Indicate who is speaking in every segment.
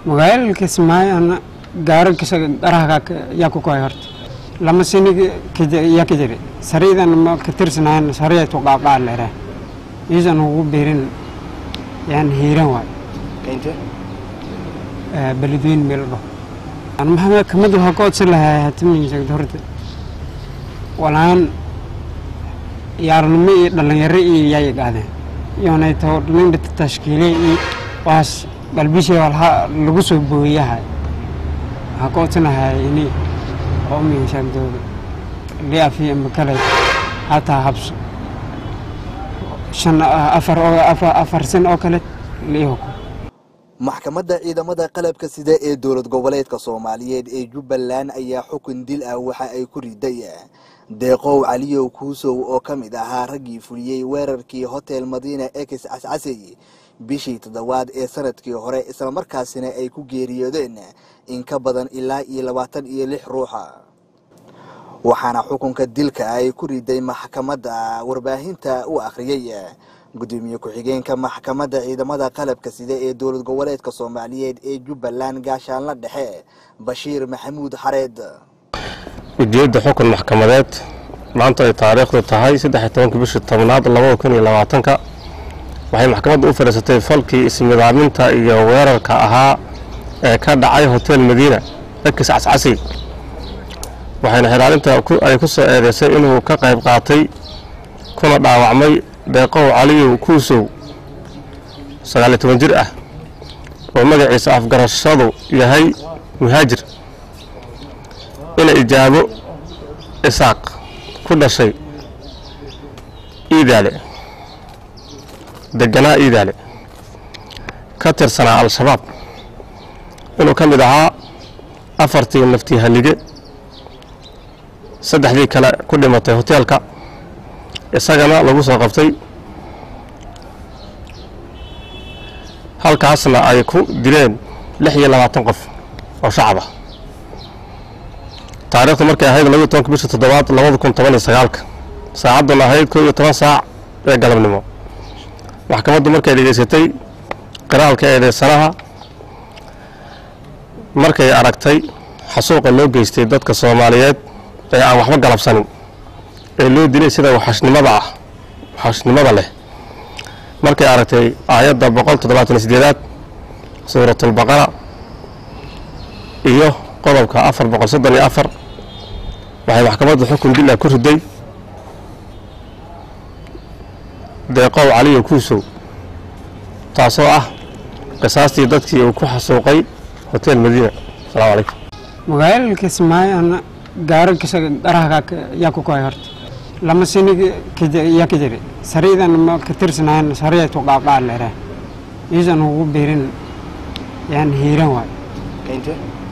Speaker 1: مقال كسماي أنا قارن كسرها ياكو كويهرت لما سني كده يكدري سريدا ما كترسنا إن سريع توقع على له إذا هو بيرن يعني هيران واي
Speaker 2: أنت
Speaker 1: بلدين ملبا أنا مهما كمدو هقول سلها هتمين جدورت والآن يارنمي دلنا يري ياي قاعدين يعني تور من بالتشكيلي واس بالبيشة والها لقصو بوياها هقول سنها إني أمي شاكدو ليه في مكلا حتى حبس شن أفر سن أكلت ليه
Speaker 2: maxkamadda ciidamada qalabka sida ee dowlad goboleedka Soomaaliyeed ee Jubbaland ayaa xukun dil ah waxa ay ku riday Deeqow Caliyow Kuusow oo kamid ahaa raggii fuliyay weerarkii Hotel Madiina X Cascasey bishii toddobaad ee sanadkii hore isla markaasina ay ku geeriyoodeen in ka badan ilaa 26 ruuxa waxaana xukunka dilka ay ku riday maxkamadda warbaahinta u akhriyay gudoomiye ku-xigeenka maxkamadda ciidamada qalabka sida ee dowlad goboleedka Soomaaliyeed ee Jubbaland gaashaanle dhexe Bashiir Maxamuud Xareed
Speaker 3: ujeedada xukun maxkamadeed maanta ay taariikhdu tahay 13 bishii 10aad 2020 waxay maxkamaddu u fariisatay falkii ismidaaminta iyo weerarka ahaa ee ka dhacay Hotel Madiina X Cascasey waxayna xiraalinta ay ku soo eedeysay inuu ka qayb qaatay kuna dhaawacmay Deeqow Caliyow Kuusow 19 jir ah oo magaciisa afgarashadu yahay muhaajir ina ijaabo isaaq ku dhashay iidaale deganaa iidaale ka tirsanaa al-shabaab inuu ka mid ahaa afartii naftii halige saddexdii kale ku dhimatay hoteelka isagana lagu soo qabtay halkaasna ay ku dileen 26 qof oo shacab ah taariikhdu markay ahayd 12 bishii 7aad 2019 saacaduna ahayd 11 saac ee galabnimo maxkamaddu markay dhageysatay qiraalka eedeysanaha markay aragtay xasuuqa loo geystay dadka Soomaaliyeed ee aan waxba galabsanin ee loo dilay sida waxashnimada leh markay aragtay aayadda 178 suuratul baqara iyo qodobka 434 waxay maxkamaddu xukun dil ah ku riday Deeqow Caliyow Kuusow taasoo ah qisaastii dadkii uu ku xasuuqay Hotel Madiina. Assalaamu calaykum.
Speaker 1: مقال كسماي أنا قارن كسرها ياكو كويهرت لما سني كده يكدري سريدا ما كترسنا إن سريع توقع على له إذا هو بيرن يعني هيران واي
Speaker 2: أنت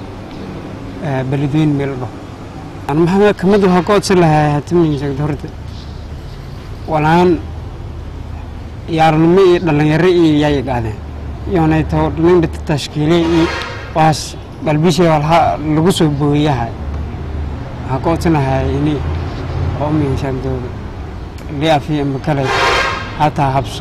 Speaker 1: بلدين ملبا أنا مهما كمدو هقول سلها هتمين جدورت والآن يارنمي دلنا يري ياي قاعدين يعني تور من بالتشكيلي واس بالبيشة والها لقصو بوياها هقول سنها إني أمي شاكدو ليه في مكلا حتى حبس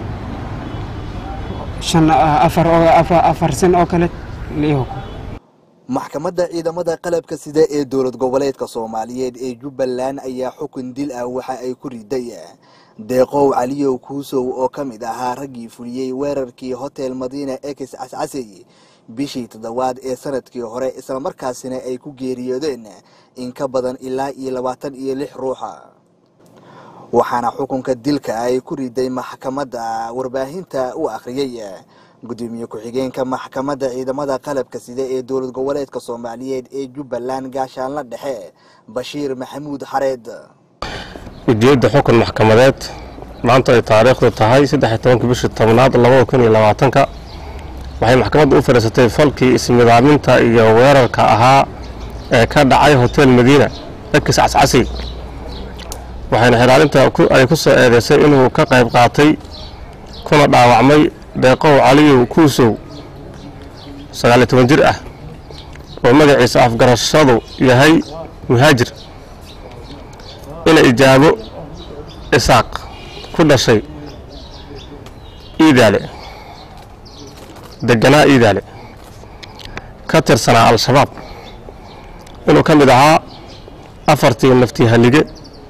Speaker 1: شن أفر سن أكلت ليه
Speaker 2: maxkamadda ciidamada qalabka sida ee dowlad goboleedka Soomaaliyeed ee Jubbaland ayaa xukun dil ah waxa ay ku riday Deeqow Caliyow Kuusow oo kamid ahaa raggii fuliyay weerarkii Hotel Madiina X Cascasey bishii toddobaad ee sanadkii hore isla markaasina ay ku geeriyoodeen in ka badan ilaa 26 ruuxa waxaana xukunka dilka ay ku riday maxkamadda warbaahinta u akhriyay gudoomiye ku-xigeenka maxkamadda ciidamada qalabka sida ee dowlad goboleedka Soomaaliyeed ee Jubbaland gaashaanle dhexe Bashiir Maxamuud Xareed
Speaker 3: ujeedada xukun maxkamadeed maanta ay taariikhdu tahay 13 bishii 10aad 2020 waxay maxkamaddu u fariisatay falkii ismidaaminta iyo weerarka ahaa ee ka dhacay Hotel Madiina X Cascasey waxayna xiraalinta ay ku soo eedeysay inuu ka qayb qaatay kuna dhaawacmay Deeqow Caliyow Kuusow 19 jir ah oo magaciisa afgarashadu yahay muhaajir ina ijaabo isaaq ku dhashay iidaale deganaa iidaale ka tirsanaa al-shabaab inuu ka mid ahaa 4 naftii halige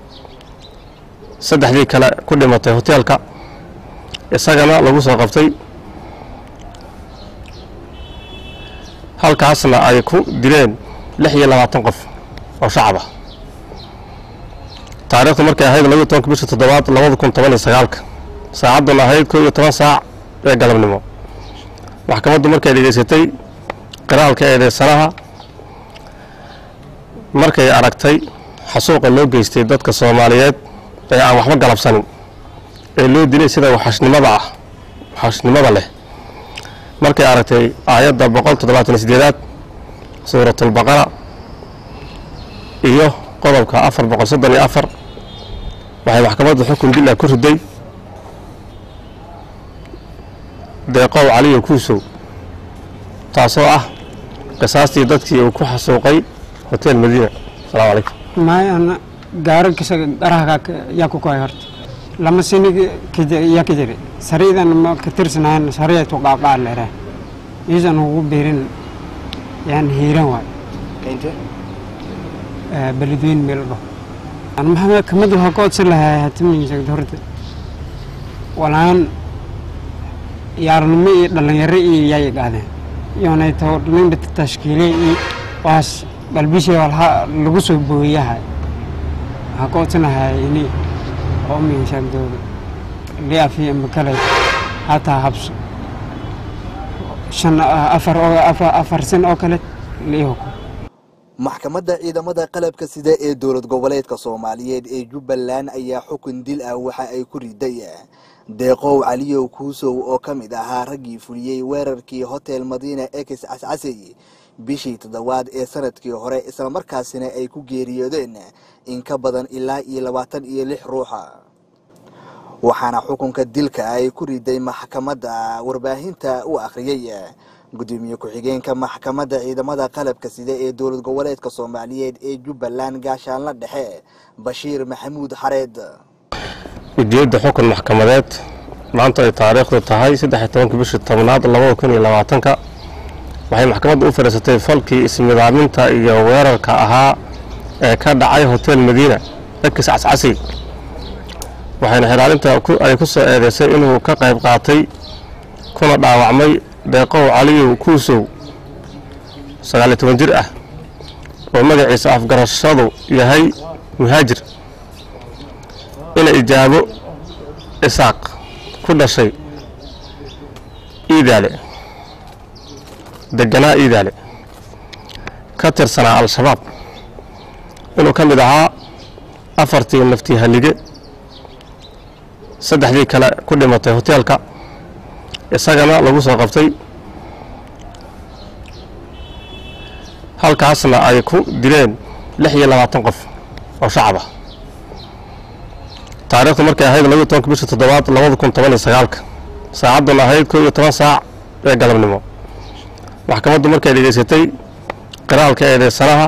Speaker 3: 3 kale ku dhimatay hoteelka isagana lagu soo qabtay halkaasna ay ku dileen 26 qof oo shacab ah taariikhdu markay ahayd 12 bisha 7 2019 saacaduna ahayd 11 saac ee galabnimo maxkamaddu markay dhageysatay qiraalka eedeysanaha markay aragtay xasuuqa loo geystay dadka Soomaaliyeed ee aan waxba galabsanin ee loo dilay sida waxashnimada leh markay aragtay aayadda 178 suuratul baqara iyo qodobka 434 waxay maxkamaddu xukun dil ah ku riday deeqow caliyo kuusow taasoo ah qisaastii dadkii uu ku xasuuqay hotel Madiina. Assalaamu calaykum.
Speaker 1: ما أنا قارن كسر قرها ياكو كوي هرت لما سني كده يا كده سريدا ما كتير سنين سريع توقع قال له إذا هو بيرن يعني هيران واي
Speaker 2: أنت
Speaker 1: بلدين ملبا أنا ما كم ده هقول سلها هتمني زي دهرت والآن يارنمي دلنا يري ياي قاعدة يعني تور من التشكيلي باس balbishii walha lagu soo booyahay ha qootanahay ini oo miinshaagdooda liafi makale hataa habso 4 sano oo kale liiho
Speaker 2: maxkamadda ciidamada qalabka sida ee dowlad goboleedka Soomaaliyeed ee Jubbaland ayaa xukun dil ah waxa ay ku riday deeqow caliyo kuusow oo kamid ahaa raggii fuliyay weerarkii hotel Madiina X Ascasi bishii 7 ee sanadkii hore isla markaasina ay ku geeriyoodeen in ka badan ilaa 26 ruuxa waxaana xukunka dilka ay ku riday maxkamadda warbaahinta u akhriyay gudoomiye ku-xigeenka maxkamadda ciidamada qalabka sida ee dowlad goboleedka Soomaaliyeed ee Jubbaland gaashaanle dhexe Bashiir Maxamuud Xareed
Speaker 3: ujeedda xukun maxkamadeed maanta ay taariikhdu tahay 13 bisha 10 2020 waxay maxkamaddu u fariisatay falkii ismidaaminta iyo weerarka ahaa ee ka dhacay hotel Madiina X Ascasi waxayna xiraalinta ay ku soo eedeysay inuu ka qayb qaatay kuna dhaawacmay deeqow caliyo kuusow 19 jir ah oo magaciisa afgarashadu yahay muhaajir ina ijaabo isaaq ku dhashay iidaale deganaa iidaale ka tirsanaa al-shabaab inuu ka mid ahaa 4 naftii halige 3 kale ku dhimatay hoteelka isagana lagu soo qabtay halkaasna ay ku dileen 26 qof oo shacab ah taariikhdu markay ahayd 12 bisha 7 2019 saacaduna ahayd 11 saac ee galabnimo maxkamaddu markay dhageysatay qiraalka eedeysanaha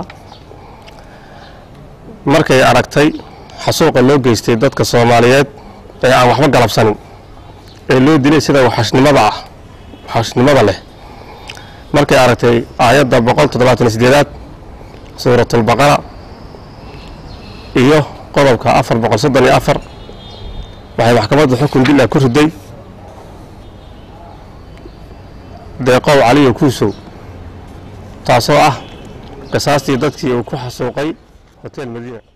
Speaker 3: markay aragtay xasuuqa loo geystay dadka Soomaaliyeed ee aan waxba galabsanin ee loo dilay sida waxashnimada leh markay aragtay aayadda 178 suuratul baqara iyo qodobka 434 waxay maxkamaddu xukun dil ah ku riday deeqow caliyo kuusow taasoo ah qisaastii dadkii uu ku xasuuqay hotel Madiina.